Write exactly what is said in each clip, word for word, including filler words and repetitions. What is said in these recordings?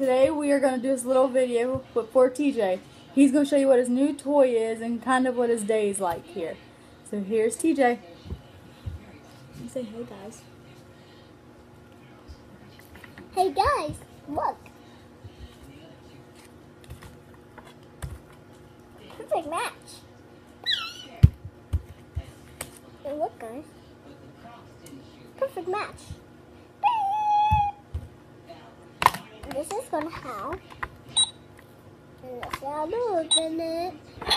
today we are going to do this little video for T J. He's going to show you what his new toy is and kind of what his day is like here. So here's T J. You say hey guys. Hey guys, look. Perfect match. And look guys. Perfect match. This is gonna have, and this one open it.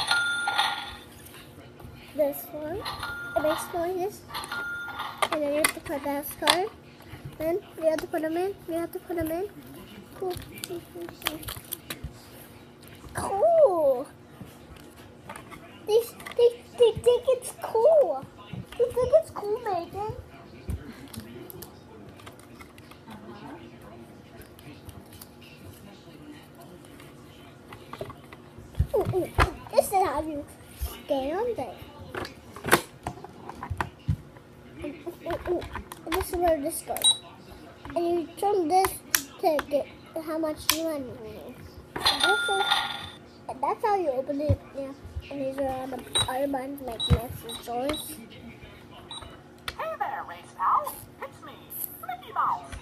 This one, it makes noises, and then you have to put that card. Then we have to put them in. We have to put them in. Cool. Cool. They they they think it's cool. They think it's cool, Megan. Ooh, ooh. This is how you stay on there. Ooh, ooh, ooh. And this is where this goes. And you turn this to get how much money you need. And this is, and that's how you open it. Yeah. And these are all the other buttons like Nexus Joyce. Hey there, Race Pal. It's me, Mickey Mouse.